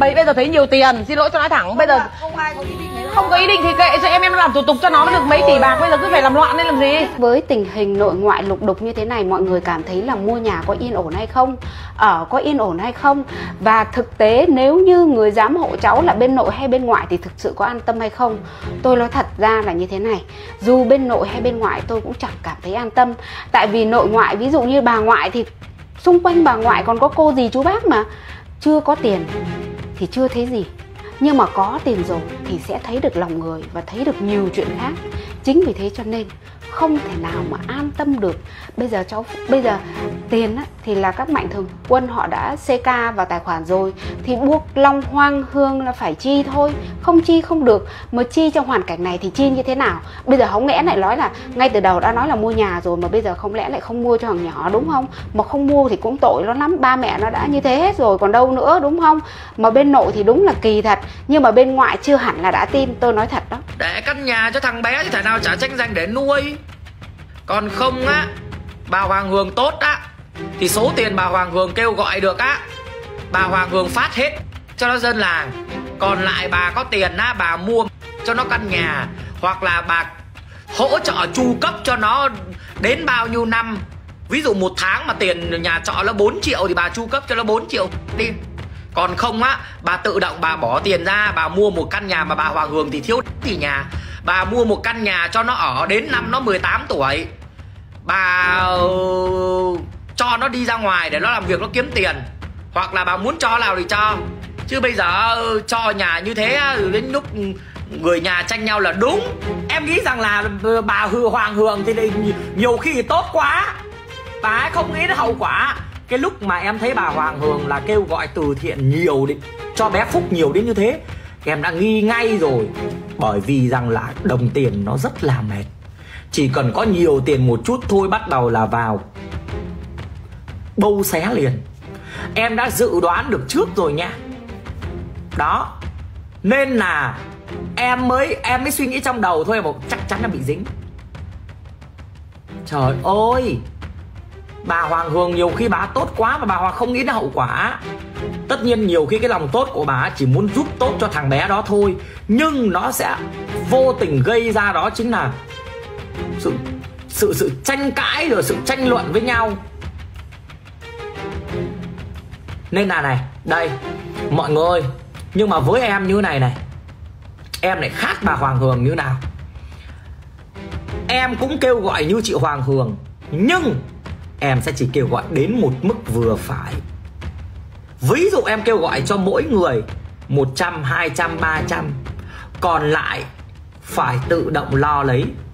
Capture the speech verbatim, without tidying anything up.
bây bây giờ thấy nhiều tiền, xin lỗi tôi nói thẳng. Không, bây giờ không ai có ý định đấy. Không có ý định thì kệ cho em, em làm thủ tục cho nó, nó được mấy tỷ bạc, bây giờ cứ phải làm loạn lên làm gì. Với tình hình nội ngoại lục đục như thế này, mọi người cảm thấy là mua nhà có yên ổn hay không, ở có yên ổn hay không, và thực tế nếu như người giám hộ cháu là bên nội hay bên ngoại thì thực sự có an tâm hay không. Tôi nói thật ra là như thế này, dù bên nội hay bên ngoại tôi cũng chẳng cảm thấy an tâm. Tại vì nội ngoại, ví dụ như bà ngoại thì xung quanh bà ngoại còn có cô dì chú bác mà. Chưa có tiền thì chưa thấy gì, nhưng mà có tiền rồi thì sẽ thấy được lòng người và thấy được nhiều chuyện khác. Chính vì thế cho nên không thể nào mà an tâm được. Bây giờ cháu, bây giờ tiền á, thì là các mạnh thường quân họ đã xê ca vào tài khoản rồi, thì buộc Long Hoang Hương là phải chi thôi. Không chi không được. Mà chi trong hoàn cảnh này thì chi như thế nào? Bây giờ không lẽ lại nói là ngay từ đầu đã nói là mua nhà rồi, mà bây giờ không lẽ lại không mua cho thằng nhỏ, đúng không? Mà không mua thì cũng tội nó lắm, ba mẹ nó đã như thế hết rồi còn đâu nữa, đúng không? Mà bên nội thì đúng là kỳ thật, nhưng mà bên ngoại chưa hẳn là đã tin, tôi nói thật đó. Để căn nhà cho thằng bé thì thể nào trả tranh giành để nuôi. Còn không á, bà Hoàng Hương tốt á, thì số tiền bà Hoàng Hương kêu gọi được á, bà Hoàng Hương phát hết cho nó dân làng. Còn lại bà có tiền á, bà mua cho nó căn nhà, hoặc là bà hỗ trợ chu cấp cho nó đến bao nhiêu năm. Ví dụ một tháng mà tiền nhà trọ là bốn triệu thì bà chu cấp cho nó bốn triệu đi. Còn không á, bà tự động bà bỏ tiền ra, bà mua một căn nhà, mà bà Hoàng Hương thì thiếu thì nhà, bà mua một căn nhà cho nó ở đến năm nó mười tám tuổi. Bà uh, cho nó đi ra ngoài để nó làm việc, nó kiếm tiền. Hoặc là bà muốn cho nào thì cho. Chứ bây giờ uh, cho nhà như thế uh, đến lúc người nhà tranh nhau là đúng. Em nghĩ rằng là uh, bà Hư Hoàng Hương thì nhiều khi thì tốt quá, bà ấy không nghĩ đến hậu quả. Cái lúc mà em thấy bà Hoàng Hương là kêu gọi từ thiện nhiều đi, cho bé Phúc nhiều đến như thế, em đã nghi ngay rồi. Bởi vì rằng là đồng tiền nó rất là mệt. Chỉ cần có nhiều tiền một chút thôi bắt đầu là vào bâu xé liền. Em đã dự đoán được trước rồi nha. Đó. Nên là em mới em mới suy nghĩ trong đầu thôi, mà chắc chắn là bị dính. Trời ơi, bà Hoàng Hương nhiều khi bà tốt quá mà bà Hoàng không nghĩ đến hậu quả. Tất nhiên nhiều khi cái lòng tốt của bà chỉ muốn giúp tốt cho thằng bé đó thôi, nhưng nó sẽ vô tình gây ra đó chính là sự sự sự tranh cãi rồi sự tranh luận với nhau. Nên là này, đây mọi người ơi, nhưng mà với em như này này, em lại khác bà Hoàng Hương như nào. Em cũng kêu gọi như chị Hoàng Hương, nhưng em sẽ chỉ kêu gọi đến một mức vừa phải. Ví dụ em kêu gọi cho mỗi người một trăm, hai trăm, ba trăm, còn lại phải tự động lo lấy.